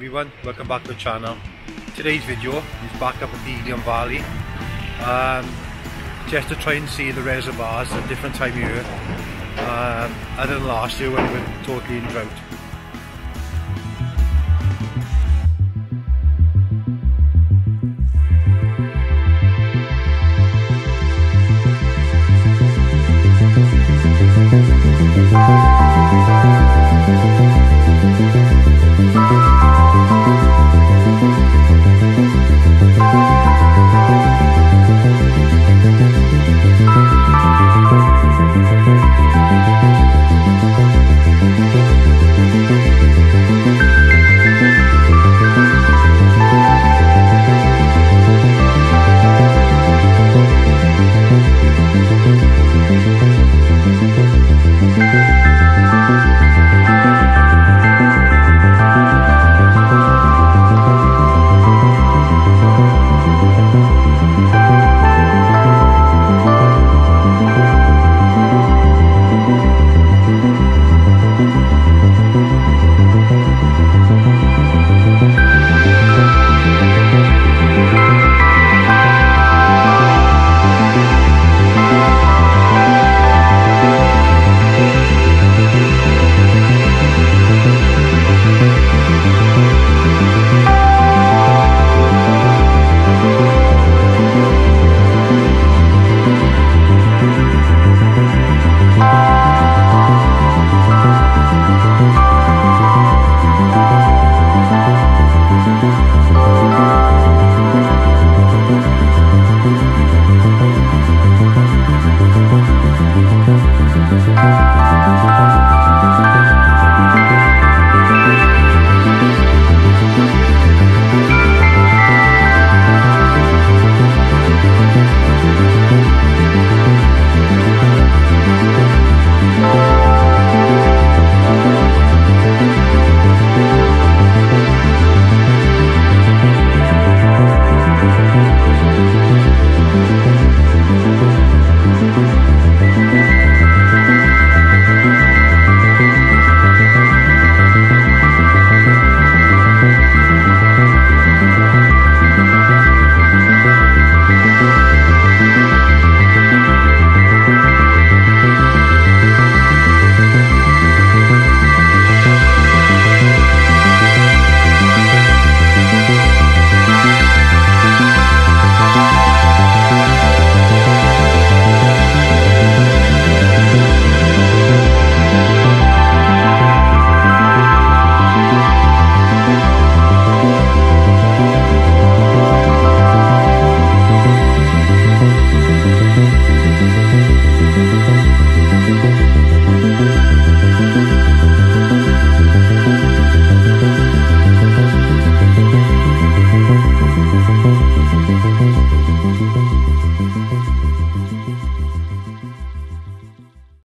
everyone, welcome back to the channel. Today's video is back up at the Ilion Valley, just to try and see the reservoirs at a different time of year, other than last year when we were totally in drought.